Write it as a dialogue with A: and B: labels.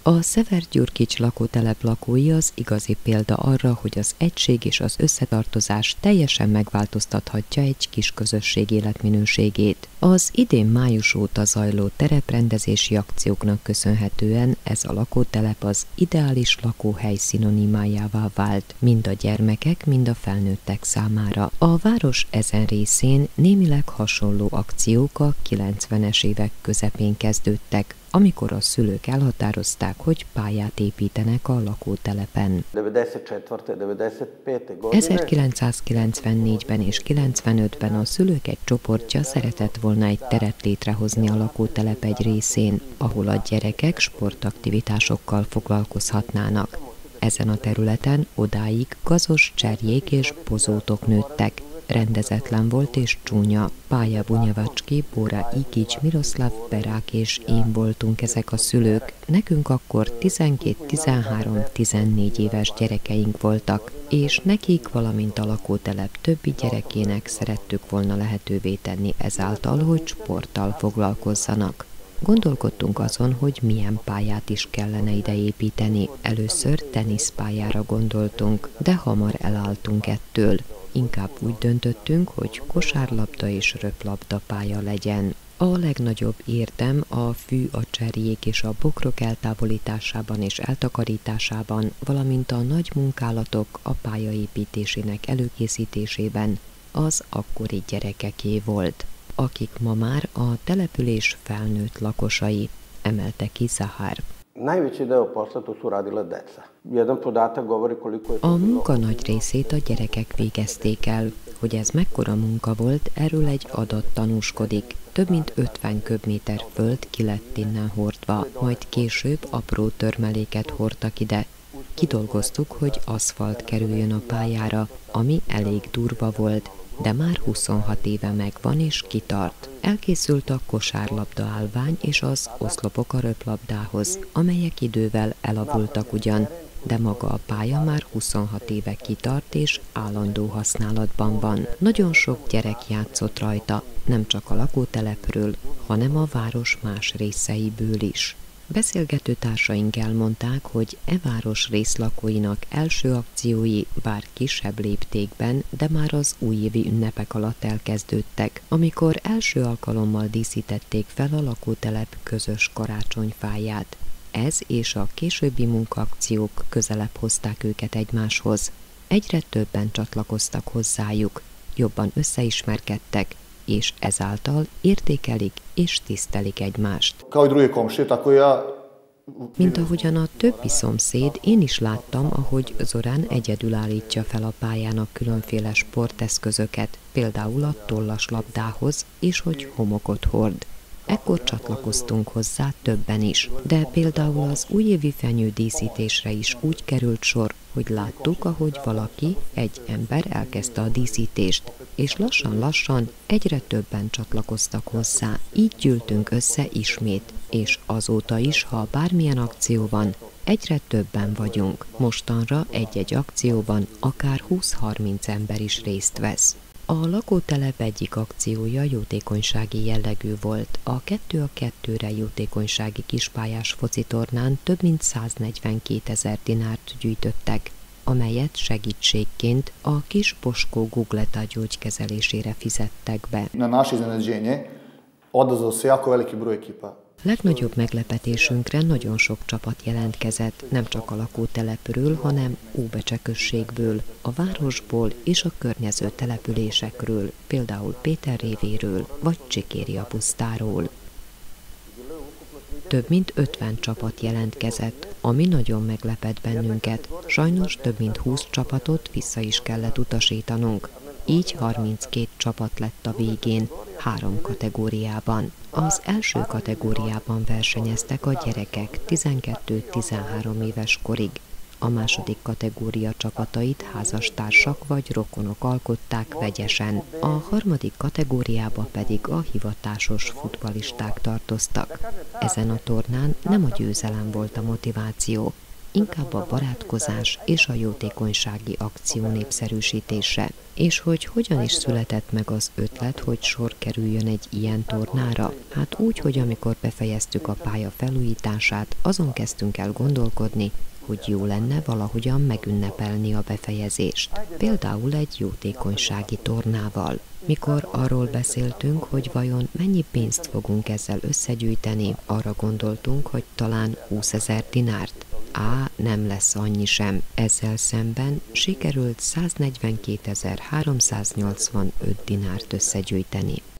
A: A Szevergyurkics lakótelep lakói az igazi példa arra, hogy az egység és az összetartozás teljesen megváltoztathatja egy kis közösség életminőségét. Az idén május óta zajló tereprendezési akcióknak köszönhetően ez a lakótelep az ideális lakóhely szinonimájává vált, mind a gyermekek, mind a felnőttek számára. A város ezen részén némileg hasonló akciók a 90-es évek közepén kezdődtek, amikor a szülők elhatározták, hogy pályát építenek a lakótelepen. 1994-ben és 95-ben a szülők egy csoportja szeretett volna egy teret létrehozni a lakótelep egy részén, ahol a gyerekek sportaktivitásokkal foglalkozhatnának. Ezen a területen odáig gazos cserjék és bozótok nőttek. Rendezetlen volt és csúnya. Pája Bunyavacski, Bóra Ikics, Miroslav Berák és én voltunk ezek a szülők. Nekünk akkor 12, 13, 14 éves gyerekeink voltak, és nekik, valamint a lakótelep többi gyerekének szerettük volna lehetővé tenni ezáltal, hogy sporttal foglalkozzanak. Gondolkodtunk azon, hogy milyen pályát is kellene ide építeni. Először teniszpályára gondoltunk, de hamar elálltunk ettől. Inkább úgy döntöttünk, hogy kosárlabda és röplabda pálya legyen. A legnagyobb érdem a fű, a cserjék és a bokrok eltávolításában és eltakarításában, valamint a nagy munkálatok a pálya építésének előkészítésében az akkori gyerekeké volt, akik ma már a település felnőtt lakosai, emelte ki Zahár. A munka nagy részét a gyerekek végezték el. Hogy ez mekkora munka volt, erről egy adat tanúskodik. Több mint 50 köbméter föld ki lett innen hordva, majd később apró törmeléket hordtak ide. Kidolgoztuk, hogy aszfalt kerüljön a pályára, ami elég durva volt, de már 26 éve megvan és kitart. Elkészült a kosárlabda állvány és az oszlopok a röplabdához, amelyek idővel elavultak ugyan, de maga a pálya már 26 éve kitart és állandó használatban van. Nagyon sok gyerek játszott rajta, nem csak a lakótelepről, hanem a város más részeiből is. Beszélgető társaink elmondták, hogy e város részlakóinak első akciói bár kisebb léptékben, de már az újévi ünnepek alatt elkezdődtek, amikor első alkalommal díszítették fel a lakótelep közös karácsonyfáját. Ez és a későbbi munkaakciók közelebb hozták őket egymáshoz. Egyre többen csatlakoztak hozzájuk, jobban összeismerkedtek, és ezáltal értékelik és tisztelik egymást. Mint ahogyan a többi szomszéd, én is láttam, ahogy Zorán egyedül állítja fel a pályának különféle sporteszközöket, például a tollaslabdához, és hogy homokot hord. Ekkor csatlakoztunk hozzá többen is, de például az újévi fenyődíszítésre is úgy került sor, hogy láttuk, ahogy valaki, egy ember elkezdte a díszítést, és lassan-lassan egyre többen csatlakoztak hozzá. Így gyűltünk össze ismét, és azóta is, ha bármilyen akció van, egyre többen vagyunk. Mostanra egy-egy akcióban akár 20-30 ember is részt vesz. A lakótelep egyik akciója jótékonysági jellegű volt. A 2-2-re jótékonysági kispályás focitornán több mint 142 000 dinárt gyűjtöttek, amelyet segítségként a kis Boskó Gugleta gyógykezelésére fizettek be.
B: Na naše iznenađenje odazvao se jako veliki broj ekipa.
A: Legnagyobb meglepetésünkre nagyon sok csapat jelentkezett, nem csak a lakótelepről, hanem Óbecse községből, a városból és a környező településekről, például Péterrévéről vagy Csikéria pusztáról. Több mint 50 csapat jelentkezett, ami nagyon meglepett bennünket. Sajnos több mint 20 csapatot vissza is kellett utasítanunk. Így 32 csapat lett a végén, 3 kategóriában. Az első kategóriában versenyeztek a gyerekek 12-13 éves korig. A második kategória csapatait házastársak vagy rokonok alkották vegyesen. A harmadik kategóriába pedig a hivatásos futballisták tartoztak. Ezen a tornán nem a győzelem volt a motiváció, inkább a barátkozás és a jótékonysági akció népszerűsítése. És hogy hogyan is született meg az ötlet, hogy sor kerüljön egy ilyen tornára? Hát úgy, hogy amikor befejeztük a pálya felújítását, azon kezdtünk el gondolkodni, hogy jó lenne valahogyan megünnepelni a befejezést. Például egy jótékonysági tornával. Mikor arról beszéltünk, hogy vajon mennyi pénzt fogunk ezzel összegyűjteni, arra gondoltunk, hogy talán 20 000 dinárt. Nem lesz annyi sem. Ezzel szemben sikerült 142.385 dinárt összegyűjteni.